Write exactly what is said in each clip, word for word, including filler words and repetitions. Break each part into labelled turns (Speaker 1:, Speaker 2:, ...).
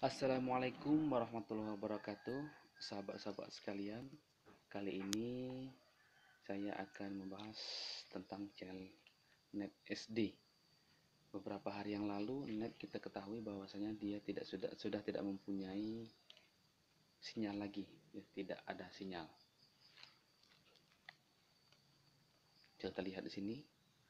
Speaker 1: Assalamualaikum warahmatullahi wabarakatuh, sahabat-sahabat sekalian. Kali ini saya akan membahas tentang channel Net S D. Beberapa hari yang lalu, Net kita ketahui bahwasanya dia tidak sudah sudah tidak mempunyai sinyal lagi, ya, tidak ada sinyal. Kita lihat di sini,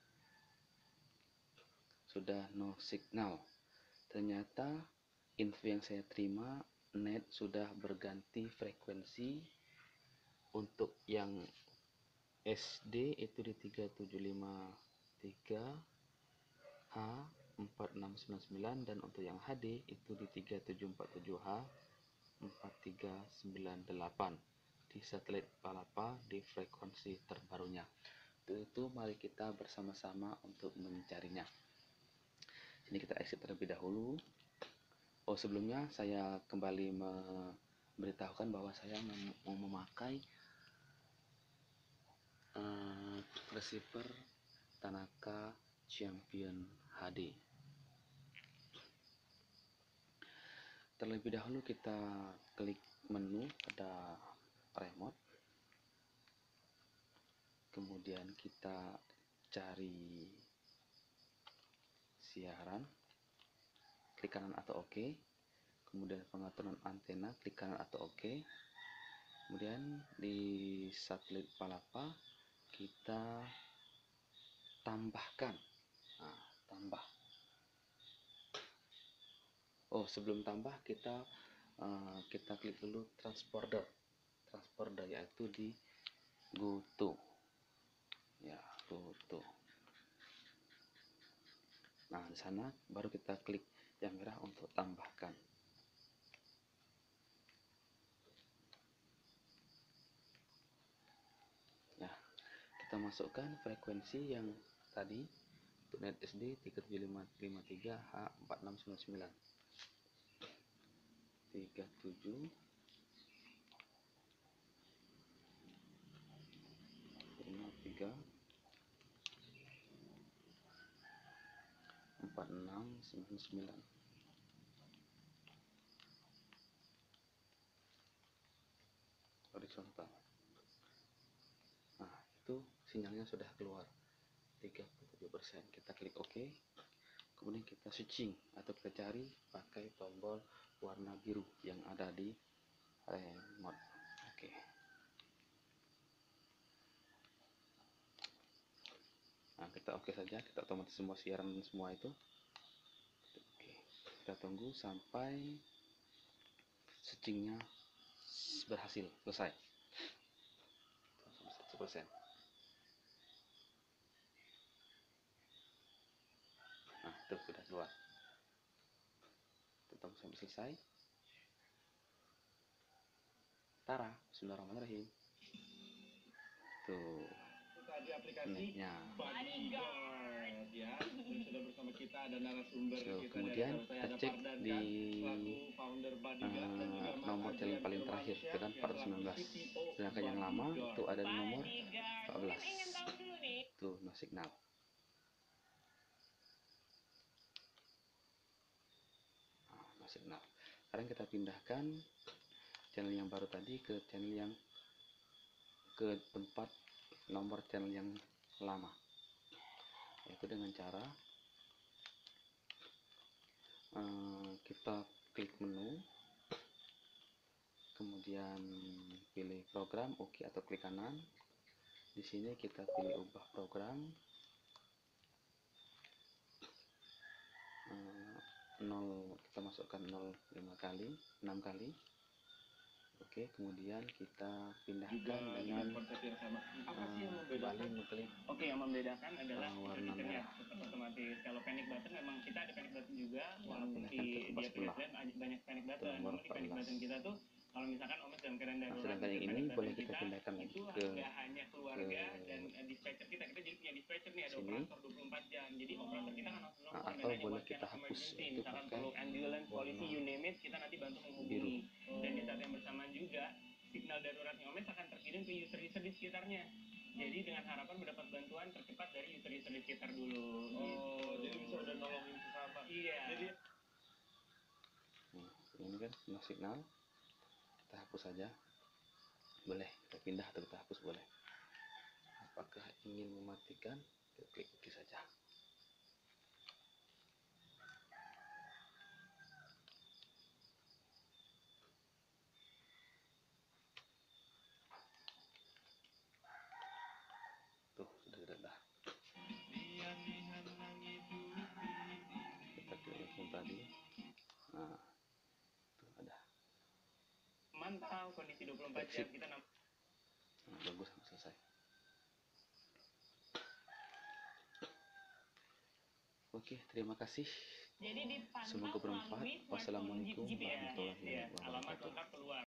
Speaker 1: sudah no signal. Ternyata info yang saya terima, Net sudah berganti frekuensi. Untuk yang S D itu di tiga tujuh lima tiga H empat enam sembilan sembilan, dan untuk yang H D itu di tiga tujuh empat tujuh H empat tiga sembilan delapan di satelit Palapa di frekuensi terbarunya. Untuk itu mari kita bersama-sama untuk mencarinya. Ini kita exit terlebih dahulu. Oh, sebelumnya saya kembali memberitahukan bahwa saya mau memakai uh, receiver Tanaka Champion H D. Terlebih dahulu kita klik menu pada remote, kemudian kita cari siaran, klik kanan atau OK, kemudian pengaturan antena, klik kanan atau OK, kemudian di satelit Palapa kita tambahkan, nah, tambah. Oh, sebelum tambah kita uh, kita klik dulu transporter, transporter yaitu di go to, ya, go to. Nah, di sana baru kita klik yang merah untuk tambahkan. Nah, kita masukkan frekuensi yang tadi untuk Net S D tiga tujuh lima lima tiga H empat enam sembilan sembilan. tiga tujuh lima tiga empat enam sembilan sembilan. Horizontal. Nah, itu sinyalnya sudah keluar tiga puluh tujuh persen. Kita klik OK, kemudian kita switching atau kita cari pakai tombol warna biru yang ada di remote. Oke. Nah, kita oke saja, kita otomatis semua siaran semua itu. Oke, kita tunggu sampai switchingnya berhasil selesai seratus persen. Nah, itu sudah keluar. Kita tunggu sampai selesai. Tara, bismillahirrahmanirrahim. Tuh,
Speaker 2: tadi aplikasi
Speaker 1: netnya.
Speaker 2: Bodyguard, ya. Dan sudah bersama kita ada narasumber
Speaker 1: So,
Speaker 2: kita
Speaker 1: kemudian
Speaker 2: dari
Speaker 1: kita cek di
Speaker 2: selaku founder Bodyguard, dan juga
Speaker 1: uh,
Speaker 2: Mas
Speaker 1: nomor channel
Speaker 2: Adrian
Speaker 1: paling terakhir itu kan
Speaker 2: Firmansyah
Speaker 1: empat ratus sembilan belas, sedangkan yang lama itu ada di nomor empat belas. Tuh, no signal. Nah, no signal. Sekarang kita pindahkan channel yang baru tadi ke channel yang ke tempat nomor channel yang lama, yaitu dengan cara uh, kita klik menu, kemudian pilih program, OK atau klik kanan. Di sini kita pilih ubah program, uh, nol, kita masukkan nol lima kali, enam kali. Oke, kemudian kita pindahkan
Speaker 2: juga
Speaker 1: dengan
Speaker 2: konsep yang sama. Apa sih yang
Speaker 1: uh,
Speaker 2: membedakan?
Speaker 1: kembali mengklik
Speaker 2: Oke, yang membedakan adalah
Speaker 1: uh, warna
Speaker 2: fiturnya
Speaker 1: merah.
Speaker 2: otomatis. Kalau panic button memang kita ada panic button juga,
Speaker 1: Ya,
Speaker 2: walaupun
Speaker 1: pindahkan ke
Speaker 2: di
Speaker 1: tempat
Speaker 2: di
Speaker 1: sebelah.
Speaker 2: aplikasi banyak panic button.
Speaker 1: Nomor
Speaker 2: Namun di panic
Speaker 1: empat belas.
Speaker 2: button kita tuh kalau misalkan Omes dalam keadaan
Speaker 1: Nah,
Speaker 2: darurat,
Speaker 1: sedangkan yang
Speaker 2: di
Speaker 1: ini
Speaker 2: panic
Speaker 1: boleh
Speaker 2: button
Speaker 1: kita
Speaker 2: kita
Speaker 1: pindahkan lagi
Speaker 2: itu
Speaker 1: ke
Speaker 2: nggak hanya keluarga
Speaker 1: ke
Speaker 2: dan uh, dispatcher kita. Kita jadi punya dispatcher nih, ada
Speaker 1: sini.
Speaker 2: operator dua puluh empat jam. Jadi operator kita kan langsung
Speaker 1: Nah,
Speaker 2: nelfon dan
Speaker 1: atau
Speaker 2: nanya
Speaker 1: boleh
Speaker 2: what kind
Speaker 1: kita
Speaker 2: of
Speaker 1: hapus,
Speaker 2: emergency.
Speaker 1: itu
Speaker 2: Misalkan
Speaker 1: pakai
Speaker 2: perlu ambulance, polisi,
Speaker 1: warna
Speaker 2: you name it, kita nanti bantu
Speaker 1: biru.
Speaker 2: menghubungi. Dan di saat yang bersamaan juga signal daruratnya Omes akan terkirim ke user-user di sekitarnya. Jadi dengan harapan mendapat bantuan tercepat dari user-user di sekitar dulu.
Speaker 3: Oh,
Speaker 2: gitu.
Speaker 3: jadi bisa udah nolongin sesama.
Speaker 2: Iya.
Speaker 3: Jadi
Speaker 1: Nah, ini kan no signal, kita hapus saja, boleh kita pindah atau kita hapus boleh. Apakah ingin mematikan, kita klik OK saja. Tuh sudah reda. Kita klik yang tadi, nah tuh ada.
Speaker 2: Mantau kondisi dua puluh empat jam kita nam
Speaker 1: Nah, bagus, selesai. Oke, terima kasih.
Speaker 2: Jadi dipantau
Speaker 1: Semoga bermanfaat.
Speaker 2: melalui smartphone
Speaker 1: Wassalamualaikum
Speaker 2: G P S
Speaker 1: warahmatullahi
Speaker 2: ya. Alamat
Speaker 1: wabarakatuh.
Speaker 2: lengkap keluar.